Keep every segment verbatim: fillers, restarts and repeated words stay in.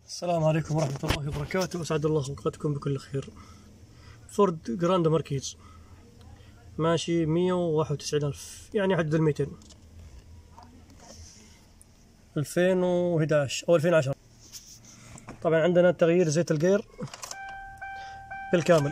السلام عليكم ورحمة الله وبركاته، أسعد الله أوقاتكم بكل خير. فورد جراند ماركيز ماشي مية وواحد وتسعين ألف، يعني حدود الميتين. ألفين وأحد عشر أو ألفين وعشرة. طبعا عندنا تغيير زيت الجير بالكامل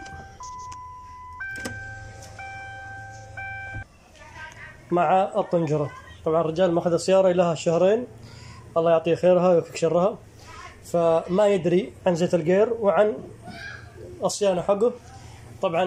مع الطنجرة. طبعا الرجال ماخذ السيارة لها شهرين، الله يعطيه خيرها ويكفيك شرها، فما يدري عن زيت الجير وعن الصيانة حقه. طبعا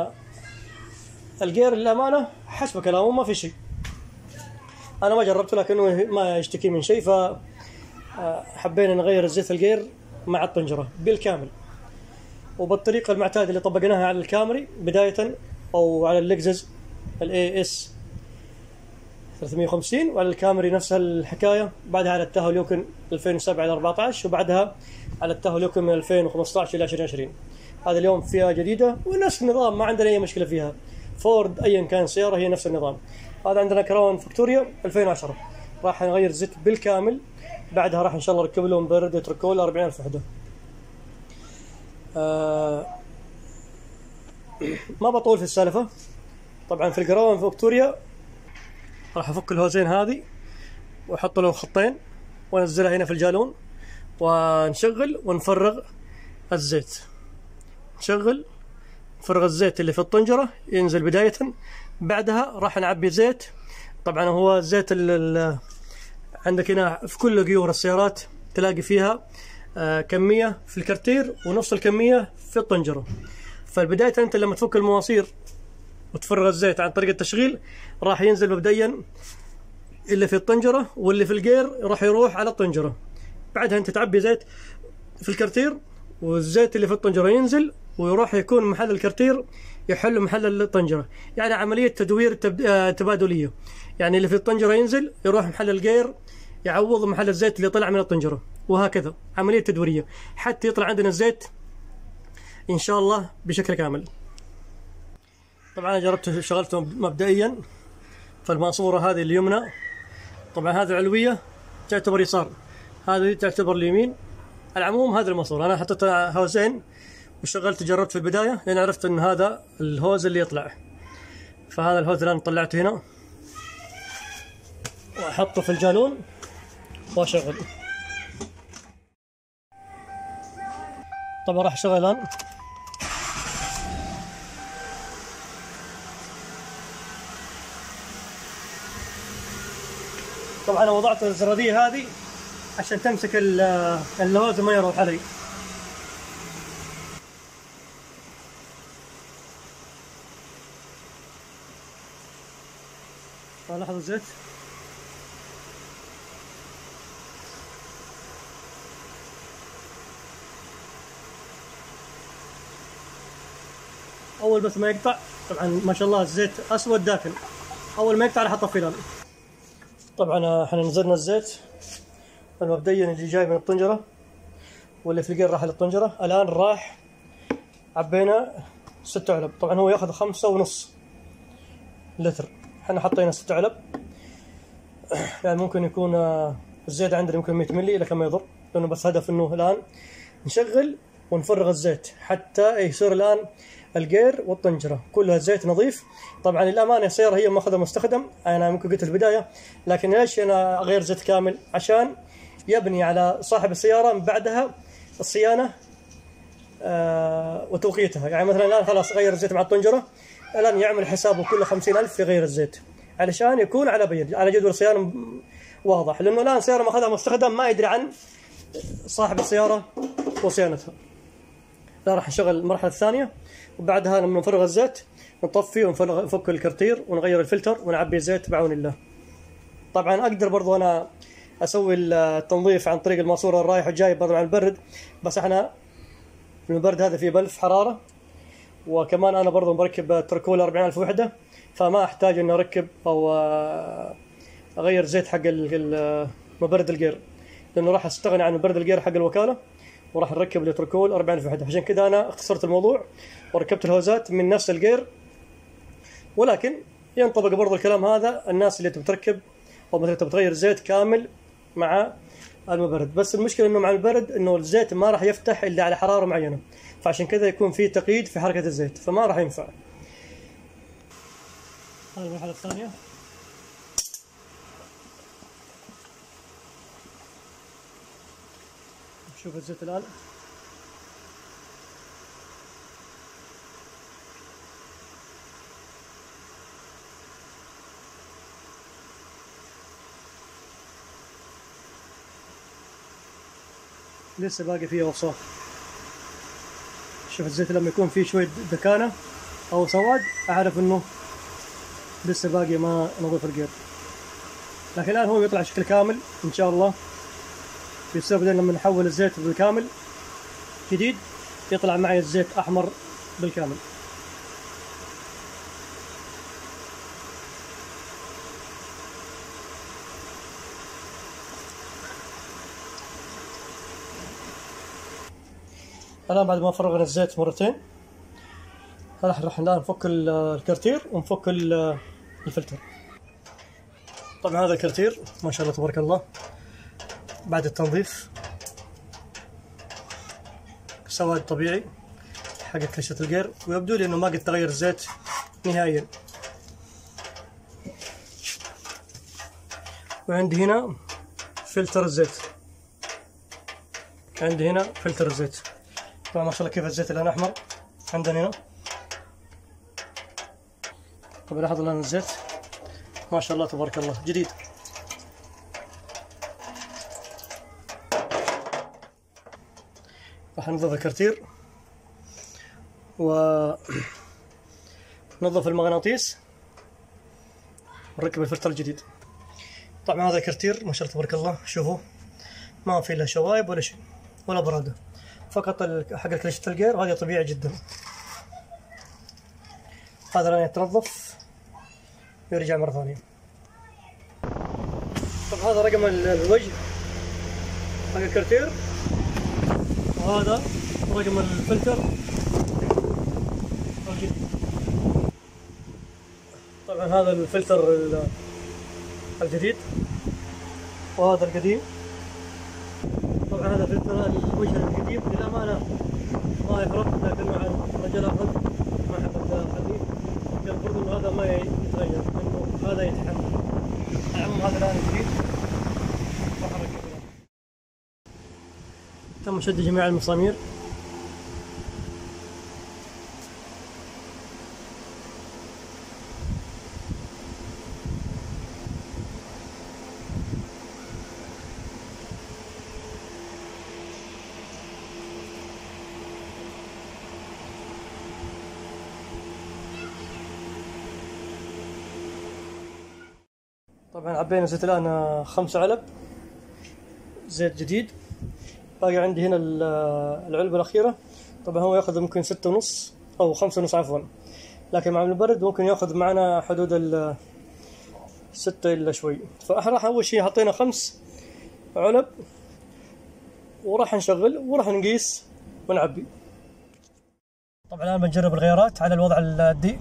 الجير للأمانة حسب كلامه ما في شيء، أنا ما جربته لكنه ما يشتكي من شيء، فحبينا نغير زيت الجير مع الطنجرة بالكامل وبالطريقة المعتادة اللي طبقناها على الكامري بداية، أو على اللكزس الاي اس ثلاثمية وخمسين، وعلى الكامري نفس الحكاية، بعدها على التاهو ليوكن ألفين وسبعة إلى أربعة عشر، وبعدها على التاهو ليوكن من ألفين وخمسة عشر إلى ألفين وعشرين. هذا اليوم فيها جديدة ونفس النظام، ما عندنا أي مشكلة فيها. فورد أيا كان سيارة هي نفس النظام. هذا عندنا كراون فيكتوريا ألفين وعشرة، راح نغير زيت بالكامل، بعدها راح إن شاء الله نركب لهم مبرد تركول أربعين ألف وحدة. آه ما بطول في السالفة. طبعا في الكراون فيكتوريا راح افك الهوزين هذه واحط له خطين وانزلها هنا في الجالون، ونشغل ونفرغ الزيت. نشغل نفرغ الزيت اللي في الطنجرة ينزل بداية، بعدها راح نعبي زيت. طبعا هو الزيت اللي عندك هنا في كل غيور السيارات تلاقي فيها كمية في الكرتير ونص الكمية في الطنجرة. فالبداية انت لما تفك المواسير وتفرغ الزيت عن طريق التشغيل راح ينزل مبدئيا اللي في الطنجرة، واللي في الجير راح يروح على الطنجرة. بعدها انت تعبي زيت في الكرتير والزيت اللي في الطنجرة ينزل ويروح يكون محل الكرتير يحل محل الطنجرة، يعني عملية تدوير تبادلية. يعني اللي في الطنجرة ينزل يروح محل الجير يعوض محل الزيت اللي طلع من الطنجرة، وهكذا عملية تدويرية حتى يطلع عندنا الزيت إن شاء الله بشكل كامل. طبعا أنا جربت شغلته مبدئيا فالماسورة هذه اليمنى، طبعا هذه العلوية تعتبر يسار، هذه تعتبر اليمين. العموم هذا الماسورة أنا حطيت هوزين وشغلت جربت في البداية لأن عرفت أن هذا الهوز اللي يطلع. فهذا الهوز الآن طلعته هنا وأحطه في الجالون وأشغل. طبعا راح أشغل الآن. طبعا انا وضعت الزرادية هذه عشان تمسك اللوز وما يروح علي. لاحظ الزيت اول بس ما يقطع. طبعا ما شاء الله الزيت اسود داكن، اول ما يقطع راح اطفيه الان. طبعا احنا نزلنا الزيت المبدئيا اللي جاي من الطنجرة واللي في الجير راح للطنجرة. الآن راح عبينا ست علب. طبعا هو ياخذ خمسة ونص لتر، احنا حطينا ست علب. يعني ممكن يكون الزيت عندنا يمكن مية ملي لكن ما يضر، لأنه بس هدف انه الآن نشغل ونفرغ الزيت حتى يصير الآن الجير والطنجرة كلها زيت نظيف. طبعا للأمانة السيارة هي ماخذها مستخدم، أنا ممكن قلت البداية، لكن ليش أنا أغير زيت كامل؟ عشان يبني على صاحب السيارة من بعدها الصيانة آه وتوقيتها. يعني مثلا الآن خلاص غير الزيت مع الطنجرة، الآن يعمل حسابه كل خمسين ألف يغير الزيت علشان يكون على بيد على جدول صيانة واضح، لأنه الآن سيارة ماخذها مستخدم ما يدري عن صاحب السيارة وصيانتها. لا راح نشغل المرحلة الثانية، وبعدها لما نفرغ الزيت نطفي ونفك الكرتير ونغير الفلتر ونعبي زيت بعون الله. طبعا اقدر برضو انا اسوي التنظيف عن طريق الماسوره الرايح والجاي برضو عن البرد، بس احنا البرد هذا فيه بلف حراره، وكمان انا برضو مركب تركول أربعين ألف وحده، فما احتاج اني اركب او اغير زيت حق مبرد الجير، لانه راح استغني عن مبرد الجير حق الوكاله وراح نركب التركول أربعين ألف وحده. عشان كذا انا اختصرت الموضوع وركبت الهوزات من نفس الجير. ولكن ينطبق برضو الكلام هذا الناس اللي تبي تركب او مثلا تبي تغير زيت كامل مع المبرد. بس المشكله انه مع البرد انه الزيت ما راح يفتح الا على حراره معينه، فعشان كذا يكون في تقييد في حركه الزيت، فما راح ينفع. هذه المرحله الثانيه. شوف الزيت الان لسه باقي فيه اوصاف. شوف الزيت لما يكون فيه شوية دكانة او سواد اعرف انه لسه باقي ما نظيف القير، لكن الان هو يطلع شكل كامل ان شاء الله. بيستخدم لما نحول الزيت بالكامل جديد يطلع معي الزيت احمر بالكامل. الان بعد ما فرغنا الزيت مرتين راح راح الان نفك الكرتير ونفك الفلتر. طبعا هذا الكرتير ما شاء الله تبارك الله بعد التنظيف سواد طبيعي حق كشة القير، ويبدو لي انه ما قد تغير الزيت نهائيا. وعندي هنا فلتر الزيت، عندي هنا فلتر الزيت. طبعا ما شاء الله كيف الزيت الان احمر عندنا هنا. طبعا لاحظ الان الزيت ما شاء الله تبارك الله جديد. راح ننظف الكرتير وننظف المغناطيس ونركب الفلتر الجديد. طبعا هذا الكرتير ما شاء الله تبارك الله شوفوا ما في له شوايب ولا شيء ولا برادة، فقط حق كلشة القير وهذا طبيعي جدا. هذا الآن يتنظف ويرجع مرة ثانية. طبعا هذا رقم الوجه حق الكرتير، وهذا رقم الفلتر الجديد. طبعا هذا الفلتر الجديد وهذا القديم. طبعا هذا فلتر الوجه القديم للأمانة ما يفرق، لكن مع الرجل أخذ ما حبت أخليه، قال برضو إنه هذا ما يتغير، إنه هذا يتحمل. العموم هذا الآن الجديد راح أركبه. تم شد جميع المسامير. طبعا عبينا زيت الآن خمسة علب زيت جديد. باقي عندي هنا العلبة الأخيرة. طبعا هو ياخذ ممكن ستة ونص أو خمسة ونص عفوا، لكن مع البرد ممكن ياخذ معنا حدود ال ستة إلا شوي. فراح أول شيء حطينا خمس علب وراح نشغل وراح نقيس ونعبي. طبعا الآن بنجرب الغيارات على الوضع الدي.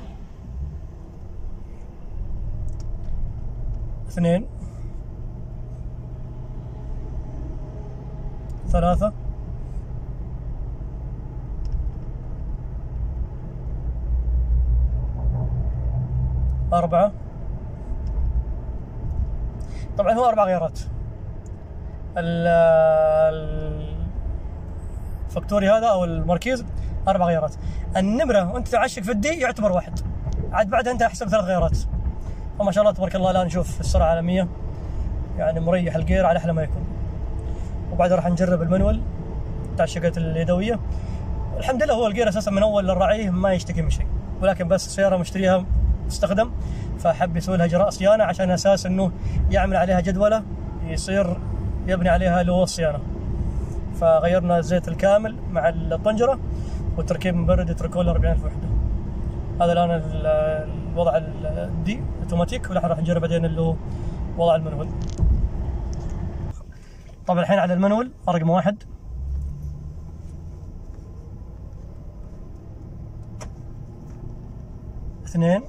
اثنين، ثلاثة، أربعة. طبعا هو أربع غيارات. الفاكتوري هذا أو المركيز أربع غيارات. النمرة وأنت تعشق في الدي يعتبر واحد، عاد بعدها أنت أحسب ثلاث غيارات. وما شاء الله تبارك الله الآن نشوف السرعة على مية، يعني مريح الجير على أحلى ما يكون. وبعدها راح نجرب المانوال بتاع الشقات اليدوية. الحمد لله هو الجير أساسا من أول للرعيه ما يشتكي من شيء، ولكن بس السيارة مشتريها مستخدم فحب يسوي لها إجراء صيانة عشان أساس إنه يعمل عليها جدولة يصير يبني عليها له الصيانة. فغيرنا الزيت الكامل مع الطنجرة وتركيب مبرد يتركوا له أربعين ألف وحدة. هذا الآن الوضع الدي اوتوماتيك، والحين راح نجرب بعدين اللي هو وضع المانوال. طبعا الحين على المانوال رقم واحد، اثنين،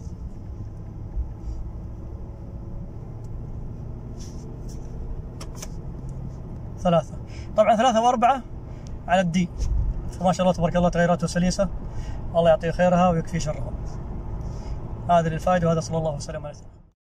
ثلاثة. طبعا ثلاثة وأربعة على الدي، فما شاء الله تبارك الله تغيراته سليسة، الله يعطيه خيرها ويكفي شرها. هذه للفائدة، وهذا صلى الله وسلم على سيدنا